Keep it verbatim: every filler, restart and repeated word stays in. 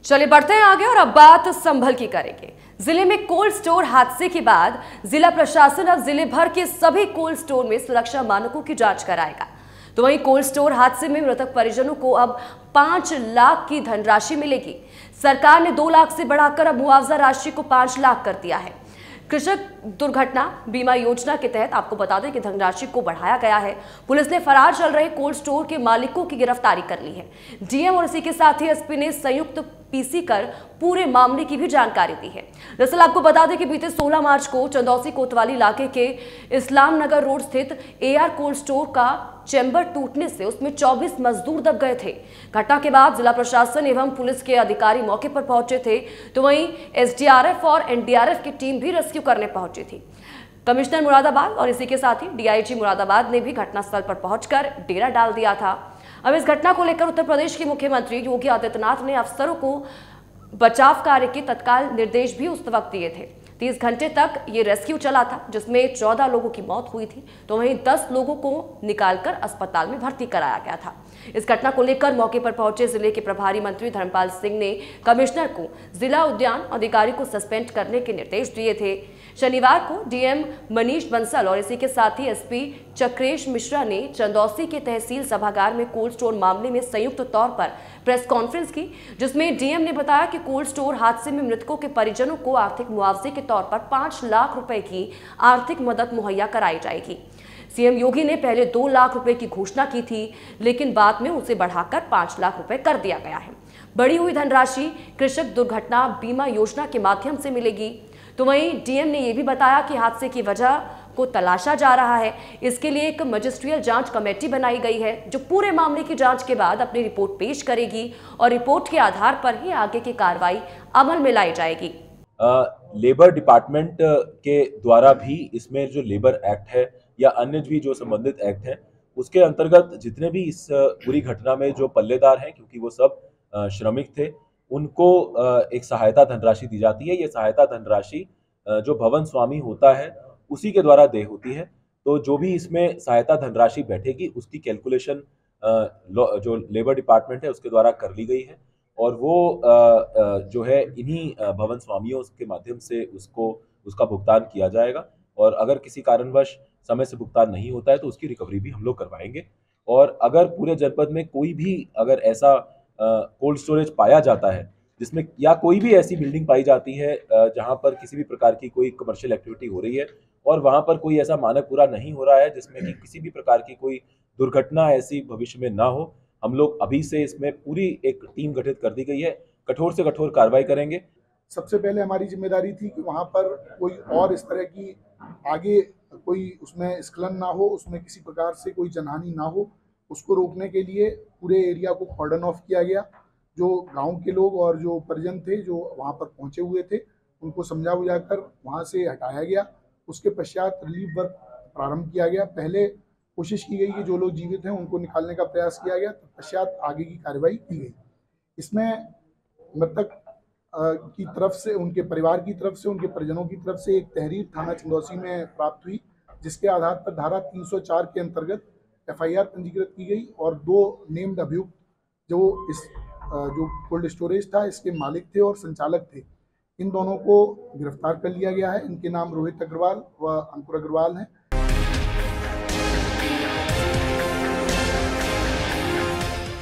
चलिए बढ़ते हैं आगे और अब बात संभल की करेंगे। जिले में कोल्ड स्टोर हादसे के बाद जिला प्रशासन अब जिले भर के सभी कोल्ड स्टोर में सुरक्षा मानकों की जांच कराएगा। तो वहीं कोल्ड स्टोर हादसे में मृतक परिजनों को अब पांच लाख की धनराशि मिलेगी। सरकार ने दो लाख से बढ़ाकर अब मुआवजा राशि को पांच लाख कर दिया है। कृषक दुर्घटना बीमा योजना के तहत आपको बता दें कि धनराशि को बढ़ाया गया है। पुलिस ने फरार चल रहे कोल्ड स्टोर के मालिकों की गिरफ्तारी कर ली है। डीएम और इसी के साथ ही एसपी ने संयुक्त पीसी कर पूरे मामले की भी जानकारी दी है। दरअसल आपको बता दें कि बीते सोलह मार्च को चंदौसी कोतवाली इलाके के इस्लाम नगर रोड स्थित एआर कोल्ड स्टोर का चैम्बर टूटने से उसमें चौबीस मजदूर दब गए थे। घटना के बाद जिला प्रशासन एवं पुलिस के अधिकारी मौके पर पहुंचे थे, तो वहीं एसडीआरएफ और एनडीआरएफ की टीम भी रेस्क्यू करने पहुंची थी। कमिश्नर मुरादाबाद और इसी के साथ ही डीआईजी मुरादाबाद ने भी घटनास्थल पर पहुंचकर डेरा डाल दिया था। अब इस घटना को लेकर उत्तर प्रदेश के मुख्यमंत्री योगी आदित्यनाथ ने अफसरों को बचाव कार्य के तत्काल निर्देश भी उस वक्त दिए थे। तीस घंटे तक ये रेस्क्यू चला था, जिसमें चौदह लोगों की मौत हुई थी, तो वहीं दस लोगों को निकालकर अस्पताल में भर्ती कराया गया था। इस घटना को लेकर मौके पर पहुंचे जिले के प्रभारी मंत्री धर्मपाल सिंह ने कमिश्नर को जिला उद्यान अधिकारी को सस्पेंड करने के निर्देश दिए थे। शनिवार को डीएम मनीष बंसल और इसी के साथ ही एसपी चक्रेश मिश्रा ने चंदौसी के तहसील सभागार में कोल्ड स्टोर मामले में संयुक्त तौर पर प्रेस कॉन्फ्रेंस की, जिसमें डीएम ने बताया कि कोल्ड स्टोर हादसे में मृतकों के परिजनों को आर्थिक मुआवजे के तौर पर पांच लाख रुपए की आर्थिक मदद मुहैया कराई जाएगी। सीएम योगी ने पहले दो लाख रुपए की घोषणा की थी, लेकिन बाद में उसे बढ़ाकर पांच लाख रुपए कर दिया गया है। बढ़ी हुई धनराशि कृषक दुर्घटना बीमा योजना के माध्यम से मिलेगी। तो वहीं डीएम ने यह भी बताया कि हादसे की वजह को तलाशा जा रहा है। इसके लिए एक मजिस्ट्रियल जांच कमेटी बनाई गई है, जो पूरे मामले की जांच के बाद अपनी रिपोर्ट पेश करेगी और रिपोर्ट के आधार पर ही आगे की कार्रवाई अमल में लाई जाएगी। आ, लेबर डिपार्टमेंट के द्वारा भी इसमें जो लेबर एक्ट है या अन्य भी जो संबंधित एक्ट है, उसके अंतर्गत जितने भी इस पूरी घटना में जो पल्लेदार हैं, क्योंकि वो सब श्रमिक थे, उनको एक सहायता धनराशि दी जाती है। ये सहायता धनराशि जो भवन स्वामी होता है उसी के द्वारा देय होती है। तो जो भी इसमें सहायता धनराशि बैठेगी उसकी कैलकुलेशन जो लेबर डिपार्टमेंट है उसके द्वारा कर ली गई है, और वो जो है इन्हीं भवन स्वामियों के माध्यम से उसको उसका भुगतान किया जाएगा। और अगर किसी कारणवश समय से भुगतान नहीं होता है तो उसकी रिकवरी भी हम लोग करवाएंगे। और अगर पूरे जनपद में कोई भी अगर ऐसा कोल्ड स्टोरेज पाया जाता है जिसमें या कोई भी ऐसी बिल्डिंग पाई जाती है जहां पर किसी भी प्रकार की कोई कमर्शियल एक्टिविटी हो रही है और वहां पर कोई ऐसा मानक पूरा नहीं हो रहा है जिसमें कि किसी भी प्रकार की कोई दुर्घटना ऐसी भविष्य में ना हो, हम लोग अभी से इसमें पूरी एक टीम गठित कर दी गई है। कठोर से कठोर कार्रवाई करेंगे। सबसे पहले हमारी जिम्मेदारी थी कि वहाँ पर कोई और इस तरह की आगे कोई उसमें स्खलन ना हो, उसमें किसी प्रकार से कोई जनहानि ना हो। उसको रोकने के लिए पूरे एरिया को कॉर्डन ऑफ किया गया। जो गांव के लोग और जो परिजन थे जो वहाँ पर पहुँचे हुए थे, उनको समझा बुझाकर वहाँ से हटाया गया। उसके पश्चात रिलीफ वर्क प्रारंभ किया गया। पहले कोशिश की गई कि जो लोग जीवित हैं उनको निकालने का प्रयास किया गया, तत्पश्चात आगे की कार्रवाई की गई। इसमें मृतक की तरफ से, उनके परिवार की तरफ से, उनके परिजनों की तरफ से एक तहरीर थाना चंदौसी में प्राप्त हुई, जिसके आधार पर धारा तीन सौ चार के अंतर्गत एफआईआर पंजीकृत की गई और दो नेम्ड अभियुक्त जो इस जो कोल्ड स्टोरेज था इसके मालिक थे और संचालक थे, इन दोनों को गिरफ्तार कर लिया गया है। इनके नाम रोहित अग्रवाल व अंकुर अग्रवाल हैं।